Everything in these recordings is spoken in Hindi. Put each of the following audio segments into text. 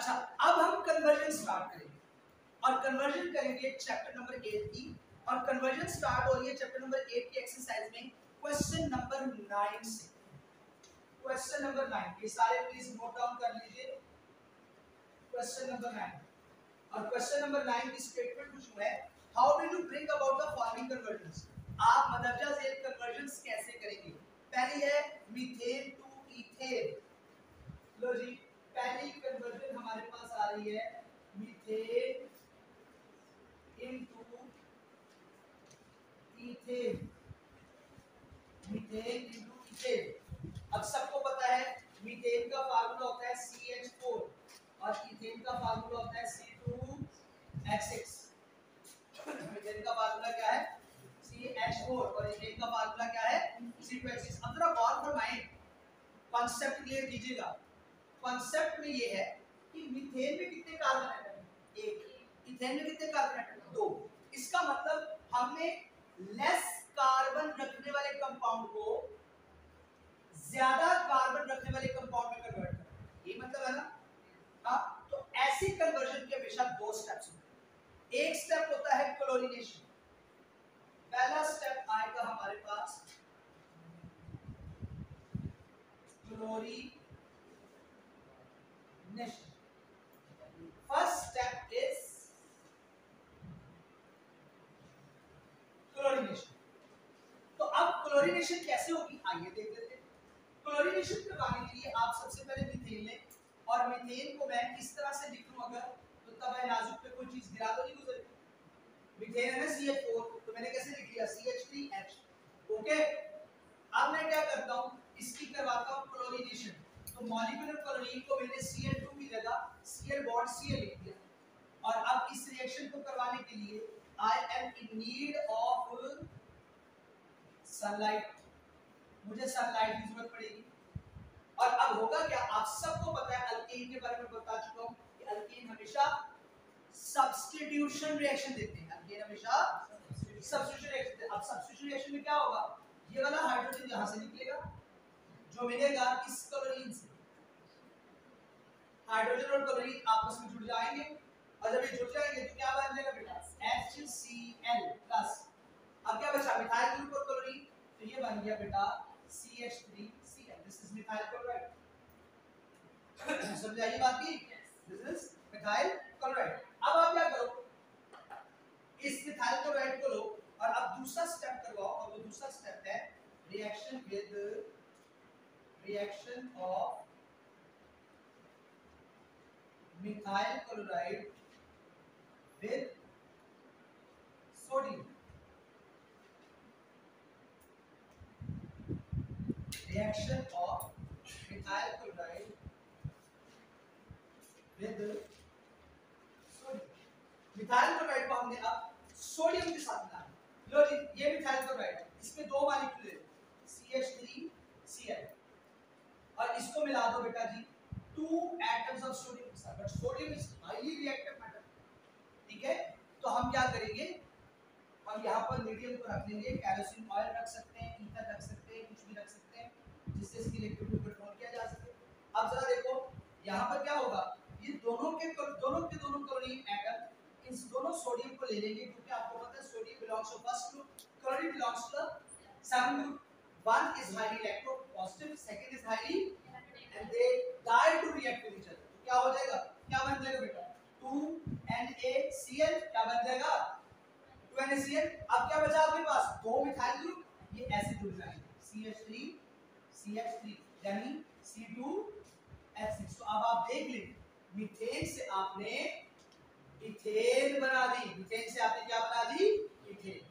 अच्छा, अब हम कन्वर्जन स्टार्ट करेंगे और कन्वर्जन करेंगे चैप्टर नंबर 8 की। और कन्वर्जन स्टार्ट हो रही है चैप्टर नंबर 8 की एक्सरसाइज में क्वेश्चन नंबर 9 से। क्वेश्चन नंबर 9 ये सारे प्लीज नोट डाउन कर लीजिए। क्वेश्चन नंबर 9 और क्वेश्चन नंबर 9 की स्टेटमेंट कुछ है, how will you bring about the following conversions. आप मदरजा झेल कन्वर्जन्स कैसे करेंगे। पहली है मीथेन टू ईथेन। लो जी, पहली कन्वर्जन हमारे पास आ रही है methane into ethane. Methane into ethane. अब सबको पता है मीथेन का फार्मूला होता है CH4 और ईथेन का फार्मूला होता है C2H6। मीथेन का फार्मूला क्या है CH4 और ईथेन का फार्मूला क्या है C2H6। अब जरा गौर फरमाएं, कॉन्सेप्ट क्लियर कीजिएगा। कॉन्सेप्ट में ये है कि मीथेन में कितने कार्बन एटम, एक, ईथेन में कितने कार्बन एटम, दो। इसका मतलब हमने लेस कार्बन रखने वाले कंपाउंड को ज्यादा कार्बन रखने वाले कंपाउंड में कन्वर्ट करना, ये मतलब है ना। हाँ, तो ऐसी कन्वर्जन के हमेशा दो स्टेप्स होते हैं। एक स्टेप होता है क्लोरीनेशन। पहला स्टेप आएगा हमारे पास chlorination. First step is chlorination. तो अब क्लोरीनेशन कैसे होगी आइए देख लेते हैं। क्लोरीनेशन करवाने के लिए आप सबसे पहले मीथेन लें और मीथेन को मैं किस तरह से लिख लूं, अगर तो तब मैं नाजुक पे कोई चीज गिरा तो नहीं गुजरी। मीथेन है ना CH4, तो मैंने कैसे लिख लिया CH3H। ओके, अब मैं क्या करता हूं, इसकी करवाता हूं क्लोरीनेशन। तो मॉलिक्यूलर क्लोरीन को मैंने Cl2 की जगह Cl बॉन्ड Cl लिख दिया। और अब इस रिएक्शन को करवाने के लिए I am in need of sunlight, मुझे सनलाइट की जरूरत पड़ेगी। और अब होगा क्या, आप सबको पता है अल्केन के बारे में बता चुका हूं कि अल्केन हमेशा सब्स्टिट्यूशन रिएक्शन देते हैं। अल्केन हमेशा सब्स्टिट्यूशन रिएक्शन देते हैं। अब सब्स्टिट्यूशन रिएक्शन में क्या होगा, ये वाला हाइड्रोजन यहां से निकलेगा जो मिलेगा किस क्लोरीन से, हाइड्रोजन और क्लोरीन आपस में जुड़ जाएंगे और जब ये जुड़ जाएंगे तो क्या बन जाएगा बेटा HCl+। अब क्या बचा मिथाइल ग्रुप और क्लोरीन, तो ये बन गया बेटा CH3Cl। This is methyl chloride. समझाइए बात की, दिस इज मिथाइल क्लोराइड। अब आप क्या करो, इस मिथाइल क्लोराइड को लो और अब दूसरा स्टेप करवाओ और वो दूसरा स्टेप है reaction of methyl chloride with sodium. Reaction of methyl chloride with sodium. Methyl chloride को हमने अब सोडियम के साथ मिलाया। लो जी, ये मिथाइल क्लोराइड है, इसमें दो मॉलिक्यूल है CH3Cl और इसको मिला दो बेटा जी 2 एटम्स ऑफ सोडियम के साथ। But sodium is highly reactive metal, ठीक है। तो हम क्या करेंगे, हम यहाँ पर मीडियम को रख लेंगे, केरोसिन ऑयल रख सकते हैं, ईथर रख सकते हैं, कुछ भी रख सकते हैं जिससे इसकी इलेक्ट्रिक कंट्रोल किया जा सके। अब जरा देखो यहाँ पर क्या होगा, ये दोनों के दोनों क्लोरीन एटम इस दोनों सोडियम को ले लेंगे क्योंकि आपको पता है sodium belongs to first group, chlorine belongs to the second group. One is highly electropositive, second is highly, and they die to react with each other. क्या हो जाएगा, क्या बन जाएगा बेटा 2NaCl। क्या बन जाएगा 2NaCl। अब क्या बचा आपके पास, दो मिथाइल ग्रुप, ये ऐसे जुड़ जाएंगे CH3 यानी C2H6। तो अब आप देख लें, मीथेन से आपने इथेन बना दी, मीथेन से आपने क्या बना दी, इथेन।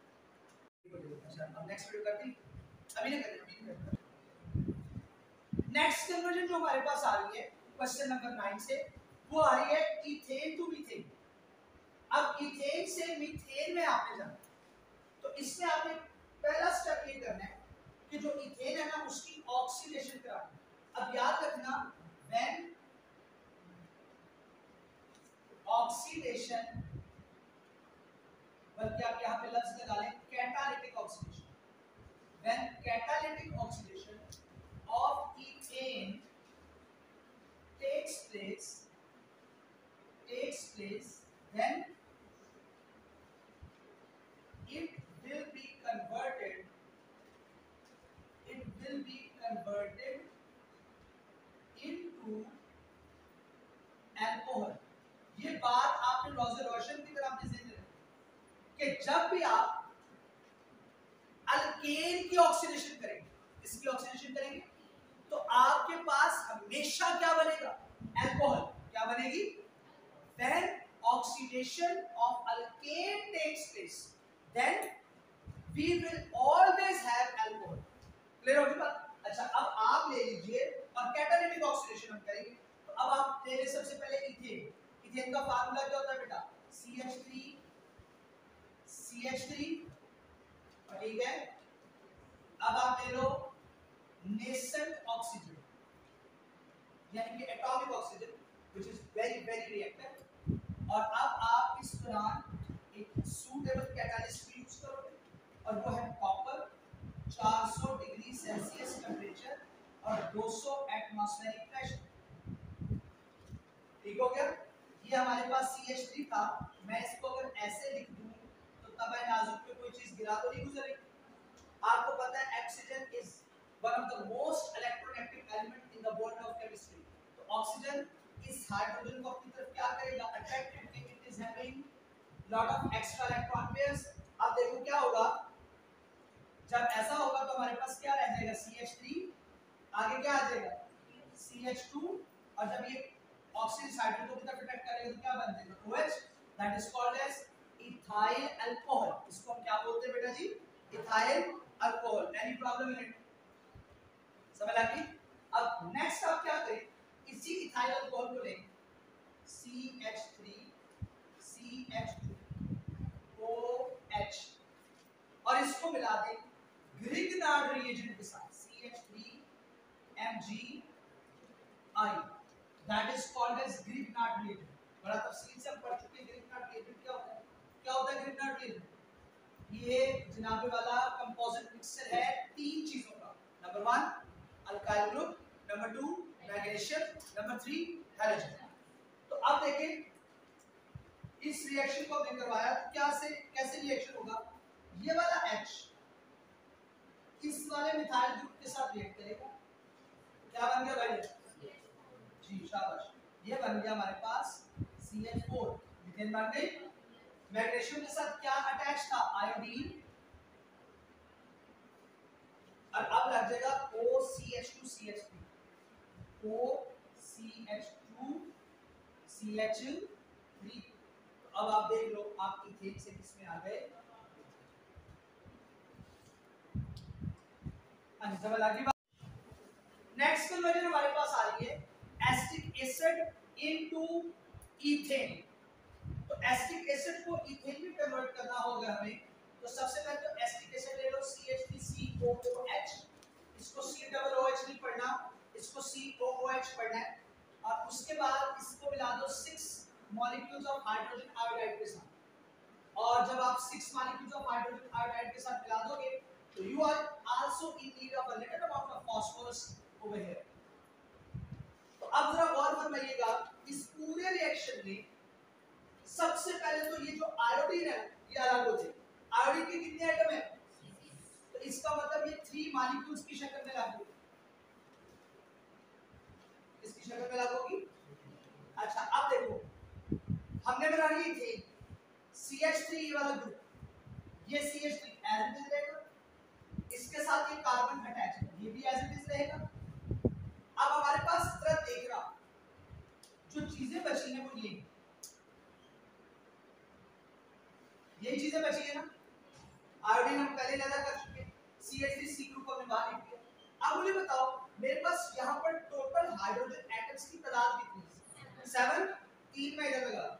अब नेक्स्ट वीडियो करते हैं, अभी नहीं करते। नेक्स्ट कन्वर्जन जो हमारे पास आ रही है क्वेश्चन नंबर 9 से, वो आ रही है इथेन टू मीथेन। अब इथेन से मीथेन में आपने जाना, तो इसमें आपने पहला स्टेप ये करना है कि जो इथेन है ना उसकी ऑक्सीडेशन करानी। अब याद रखना, व्हेन ऑक्सीडेशन, बल्कि आप यहाँ पे लफ्ज लगा लें catalytic oxidation, when catalytic oxidation of ethane takes place place, then it will be converted into alcohol. ये बात आपने नॉजर रोशन की तरह अपने ज़हन में रखी कि जब भी आप अल्केन की ऑक्सीडेशन करेंगे, इसकी ऑक्सीडेशन करेंगे, तो आपके पास हमेशा क्या बनेगा? अल्कोहल। क्या बनेगी? When oxidation of alkane takes place, then we will always have alcohol. Clear होगी बात? अच्छा, अब आप ले लीजिए और कैटालिटिक ऑक्सीडेशन हम करेंगे। तो अब आप ले लीजिए सबसे पहले इथेन। इथेन का फार्मूला क्या होता है बेटा? CH3 CH3, ठीक है। अब आप ले लो नेसेंट ऑक्सीजन, यानी कि atomic oxygen, which is very very reactive, और अब आप इस दौरान एक सूटेबल कैटालिस्ट यूज करोगे और वो है कॉपर। 400 डिग्री सेल्सियस टेम्परेचर और 200 एटमॉस्फेरिक प्रेशर। ठीक हो गया? ये हमारे पास CH3 था। मैं इसको अगर ऐसे लिख दूं तो तब नाजुक पे कोई चीज गिरा तो नहीं गुजरेगी। आपको पता है oxygen is one of the most electronegative element in the world of chemistry. तो ऑक्सीजन इस हाइड्रोजन को अपनी तरफ क्या करेगा? अट्रैक्ट करके it is having lot of extra electron pairs. अब देखो क्या होगा, जब ऐसा होगा तो हमारे पास क्या रह जाएगा? CH3, आगे क्या आ जाएगा? CH2, और जब ये ऑक्सीजन हाइड्रोजन को कितना अट्रैक्ट करेगा तो क्या बन जाएगा? OH, that is called as ethyl alcohol. इसको हम क्या बोलते हैं बेटा जी? Ethyl alcohol. Any problem in it? समझ आ गई? अब नेक्स्ट आप क्या करें? इसी इथाइल अल्कोहल को लें, CH3 CH2 OH, और इसको मिला दें ग्रिग्नार्ड रिएजेंट के साथ, CH3 MgI, that is called as Grignard reagent. बड़ा तफसील से हम पढ़ चुके हैं ग्रिग्नार्ड रिएजेंट क्या होता है। क्या होता है ग्रिग्नार्ड रिएजेंट? ये जनाबे वाला कंपोजिट मिक्सचर है तीन चीजों का। Number 1 alkyl group, number 2 magnesium, number 3 halogen. तो अब देखें इस रिएक्शन को हमने करवाया तो क्या से कैसे रिएक्शन होगा? ये वाला H इस वाले मिथाइल ग्रुप के साथ रिएक्ट करेगा। क्या बन गया भाई जी? शाबाश, ये बन गया हमारे पास CH4, मीथेन बन गई। मैग्नीशियम के साथ क्या अटैच था? आयोडीन, और अब लग जाएगा OCH2 CH3, OCH2 CH3। तो अब आप देख लो आप इथेन से किसमें आ गए? नेक्स्ट कन्वर्जन हमारे पास आ रही है एसिटिक एसिड इनटू इथेन। तो एसिटिक एसिड को इथेन में कन्वर्ट करना होगा हमें, तो सबसे पहले तो एसिटिक एसिड ले लो CH3COOH, इसको COOH नहीं पढ़ना, इसको COOH पढ़ना है, और उसके बाद इसको मिला दो 6 मॉलिक्यूल्स ऑफ हाइड्रोजन आयोडाइड के साथ, और जब आप 6 मॉलिक्यूल्स ऑफ हाइड्रोजन आयोडाइड के साथ मिला दोगे तो you are also in need of a little amount of phosphorus over here. तो अब जरा गौर फरमाइएगा, इस पूरे रिएक्शन में सबसे पहले तो ये जो आयोडीन है ये अलग हो जाए। आयोडीन के कितने एटम है? तो इसका मतलब ये 3 मॉलिक्यूल्स की शक्ल में लागू, इसकी शक्ल में लागू होगी। अच्छा, अब देखो हमने बना ली थी CH3 ये वाला ग्रुप, ये CH3 एज इट इज रहेगा, इसके साथ ये कार्बन अटैच है, ये भी एज इट इज रहेगा। अब हमारे पास जरा देख रहा जो चीजें बची हैं वो ये चीजें बची है ना। आयोडीन हम पहले लगा कर चुके हैं, CH3 ग्रुप हमने बाहर लिख दिया। अब मुझे बताओ मेरे पास यहाँ पर टोटल हाइड्रोजन एटम्स की तादाद कितनी है? 7। 3 में इधर लगा,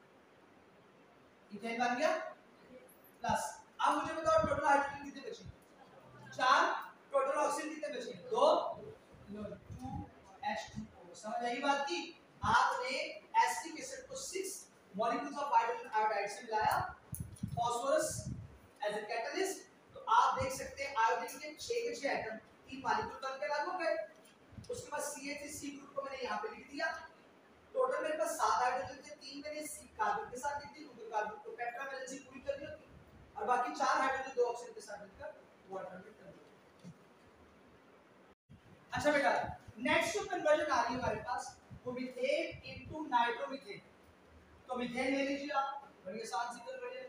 इथेन बन गया प्लस। अब मुझे बताओ टोटल हाइड्रोजन कितने बचे? 4। टोटल ऑक्सीजन कितने बचे? 2 2H2O। समझ आई बात की? आपने एसिटिक एसिड को 6 मॉलिक्यूल्स ऑफ हाइड्रोजन आयोडाइड से मिलाया, फास्फोरस एज अ कैटलिस्ट, तो आप देख सकते हैं आयोडीन के 6 के 6 एटम 3 मॉलिक्यूल बनकर अलग हो गए। उसके बाद CH3 ग्रुप को मैंने यहां पे लिख दिया, टोटल मेरे पास 7 हाइड्रोजन थे, 3 मैंने कार्बन के साथ दी थी, तो कार्बन को टेट्रा वैलेंसी पूरी कर दी होती, और बाकी 4 हाइड्रोजन 2 ऑक्सीजन के साथ मिलकर वाटर में कर दिया। अच्छा बेटा, नेक्स्ट जो कन्वर्जन आ रही है हमारे पास वो मीथेन इनटू नाइट्रोमीथेन। तो मीथेन ले लीजिए आप, बड़ी आसान सी कन्वर्जन,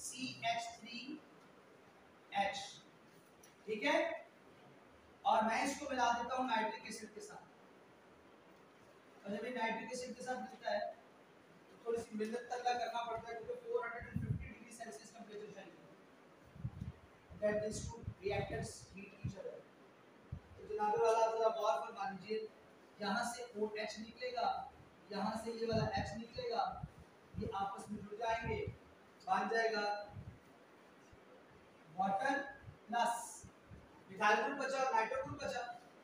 CH3H, ठीक है, और मैं इसको मिला देता हूं नाइट्रिक एसिड के साथ। और जब ये नाइट्रिक एसिड के साथ मिलता है तो थोड़ी सी मेहनत तल्ला करना पड़ता है, क्योंकि 450 डिग्री सेल्सियस टेंपरेचर चाहिए that these two reactors meet each other। तो जनाब वाला जरा गौर फरमा लीजिए, यहाँ से OH निकलेगा, यहाँ से ये वाला H निकलेगा, ये आपस में जुड़ जाएंगे, बन जाएगा वाटर प्लस मिथाइल ग्रुप बचा, नाइट्रो ग्रुप बचा,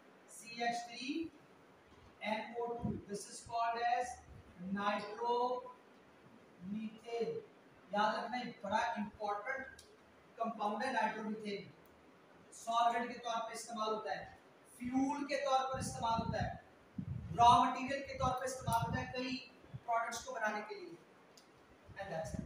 CH3NO2। This is called as nitromethane. याद रखना, एक बड़ा इंपॉर्टेंट कंपाउंड है नाइट्रोमीथेन। सॉल्वेंट के तौर पे इस्तेमाल होता है, फ्यूल के तौर पर इस्तेमाल होता है, रॉ मटेरियल के तौर पर इस्तेमाल होता है कई प्रोडक्ट्स को बनाने के लिए। And that's